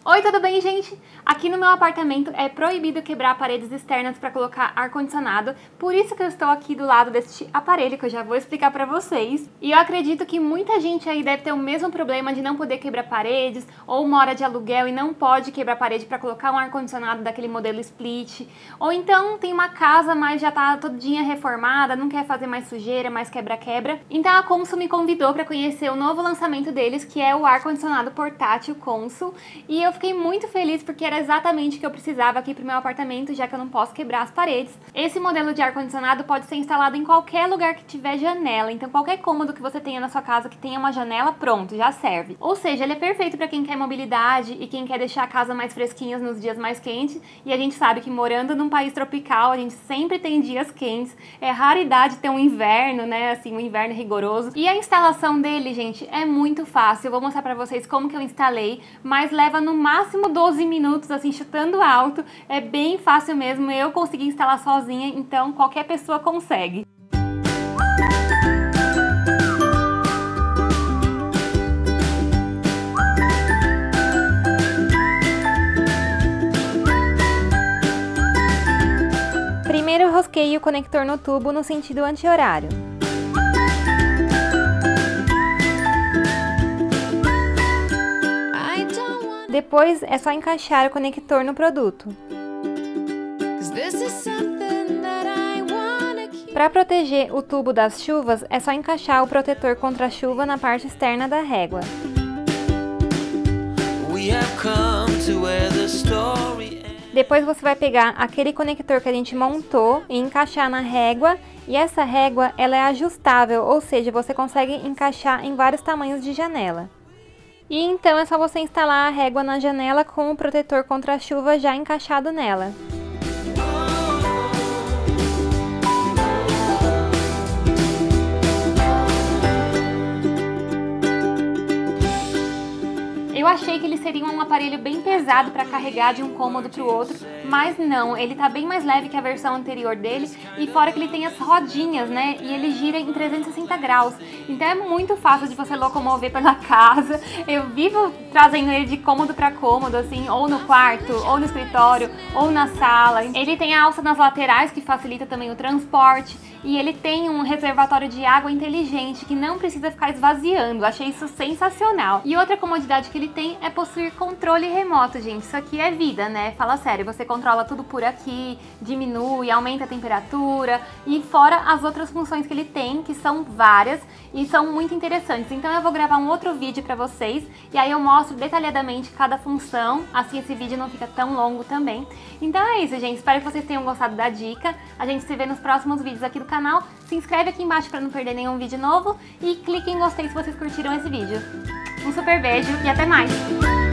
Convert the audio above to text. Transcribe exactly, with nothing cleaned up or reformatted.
Oi, tudo bem, gente? Aqui no meu apartamento é proibido quebrar paredes externas para colocar ar-condicionado, por isso que eu estou aqui do lado deste aparelho que eu já vou explicar para vocês. E eu acredito que muita gente aí deve ter o mesmo problema de não poder quebrar paredes, ou mora de aluguel e não pode quebrar parede para colocar um ar-condicionado daquele modelo split, ou então tem uma casa, mas já tá todinha reformada, não quer fazer mais sujeira, mais quebra-quebra. Então a Consul me convidou para conhecer o novo lançamento deles, que é o ar-condicionado portátil Consul, e eu fiquei muito feliz porque era exatamente o que eu precisava aqui pro meu apartamento, já que eu não posso quebrar as paredes. Esse modelo de ar-condicionado pode ser instalado em qualquer lugar que tiver janela, então qualquer cômodo que você tenha na sua casa que tenha uma janela, pronto, já serve. Ou seja, ele é perfeito para quem quer mobilidade e quem quer deixar a casa mais fresquinha nos dias mais quentes, e a gente sabe que morando num país tropical, a gente sempre tem dias quentes, é raridade ter um inverno, né, assim, um inverno rigoroso. E a instalação dele, gente, é muito fácil, eu vou mostrar pra vocês como que eu instalei, mas leva no máximo doze minutos, assim, chutando alto, é bem fácil mesmo, eu consegui instalar sozinha, então qualquer pessoa consegue. Primeiro eu rosqueio o conector no tubo no sentido anti-horário. Depois é só encaixar o conector no produto. Para proteger o tubo das chuvas, é só encaixar o protetor contra a chuva na parte externa da régua. Depois você vai pegar aquele conector que a gente montou e encaixar na régua, e essa régua ela é ajustável, ou seja, você consegue encaixar em vários tamanhos de janela. E então é só você instalar a régua na janela com o protetor contra a chuva já encaixado nela. Eu achei que ele seria um aparelho bem pesado para carregar de um cômodo para o outro, mas não, ele tá bem mais leve que a versão anterior dele, e fora que ele tem as rodinhas, né, e ele gira em trezentos e sessenta graus, então é muito fácil de você locomover pela casa. Eu vivo trazendo ele de cômodo para cômodo, assim, ou no quarto, ou no escritório, ou na sala. Ele tem a alça nas laterais, que facilita também o transporte, e ele tem um reservatório de água inteligente, que não precisa ficar esvaziando. Achei isso sensacional. E outra comodidade que ele tem é possuir controle remoto, gente. Isso aqui é vida, né? Fala sério, você controla tudo por aqui, diminui, aumenta a temperatura, e fora as outras funções que ele tem, que são várias e são muito interessantes. Então eu vou gravar um outro vídeo pra vocês, e aí eu mostro detalhadamente cada função, assim esse vídeo não fica tão longo também. Então é isso, gente. Espero que vocês tenham gostado da dica. A gente se vê nos próximos vídeos aqui do canal. Se inscreve aqui embaixo pra não perder nenhum vídeo novo, e clique em gostei se vocês curtiram esse vídeo. Um super beijo e até mais!